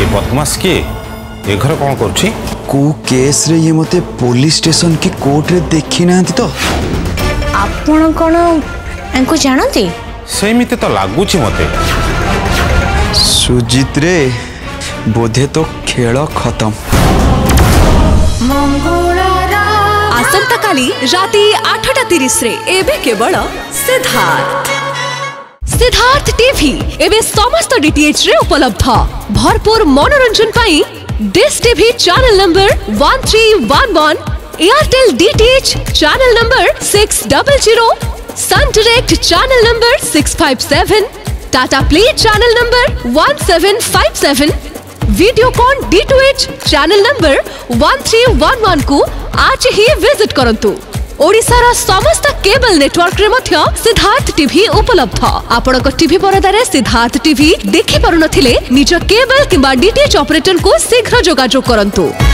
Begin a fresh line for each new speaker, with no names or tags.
ए बदमाश किए ए घर कौन करुछि
को केस रे ये मते पुलिस स्टेशन की कोर्ट रे देखि नांती तो
आपण कोन एंको जानते
सेमिते तो लागुछि मते
सुजीत रे बोधे तो खेल खत्म।
आसंता काली राति 8:30 रे एबे केवल सिद्धार्थ टीवी एबे समस्त डीटीएच रे उपलब्ध। भरपूर मनोरंजन पाई dish TV channel number 1311, Airtel DTH channel number 600, Sun Direct channel number 657, Tata play channel number 1757, Videocon D2H channel number 1311 को आज ही विजिट करंतु। ओडिसार समस्त केबल नेटवर्क रे मध्य सिद्धार्थ टीवी उपलब्ध। आपण को टीवी परदारे सिद्धार्थ टीवी देखि पारु नथिले निज केबल किबा डीटीएच ऑपरेटर को शीघ्र जोगाजोग करंतु।